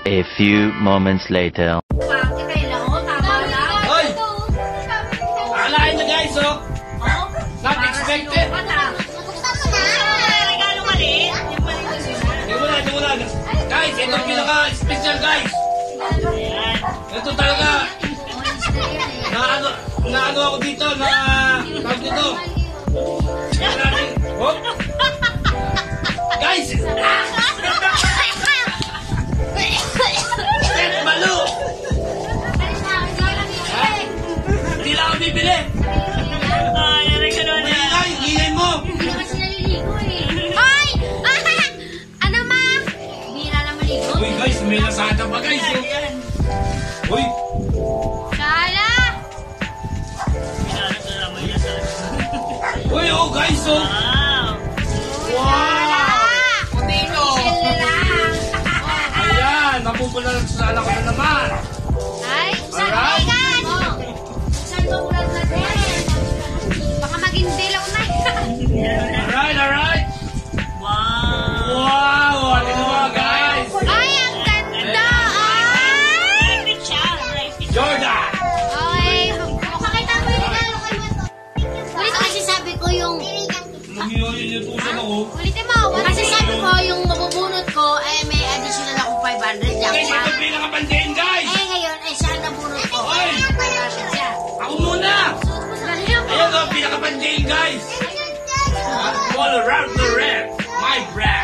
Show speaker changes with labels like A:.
A: A few moments later.
B: Hoy! Alain na guys, oh! Not expected!
C: Regalo maliit.
B: Di mo na. Guys, ito pinaka-special guys! Ito talaga! Naano ako dito, tawag dito! Oh! Guys! Malo! Hindi lang ako bibili! Ingay mo!
C: Hindi naman sila liligo eh. Ay! Ano ma? Hindi na lang maligo.
B: Uy guys, may nasada pa guys! Uy!
C: Kala!
B: Uy, oh guys, oh! Wow!
C: Pumino! Sila lang.
B: Ayan, napupula lang sa ala ko na naman!
C: Ay, saan kaigan? Saan ba ulan na din? Baka maging dilaw na yan.
B: Alright! Wow! Ano naman guys?
C: Ay, ang ganda! Ay!
B: Jordan!
C: Okay, pakita mo yung regalo kay mo. Ulit kasi sabi ko yung...
B: Nangyayutusan ako.
C: Ulitin mo. Kasi sabi ko yung mabubunot ko, may additional akong 500 dyan.
B: Guys, ito pinakapandain guys!
C: Ngayon, siya ang nabunot ko.
B: Oy!
C: 500 siya.
B: Ako muna! Ayan o, pinakapandain guys! All around the red, my brand!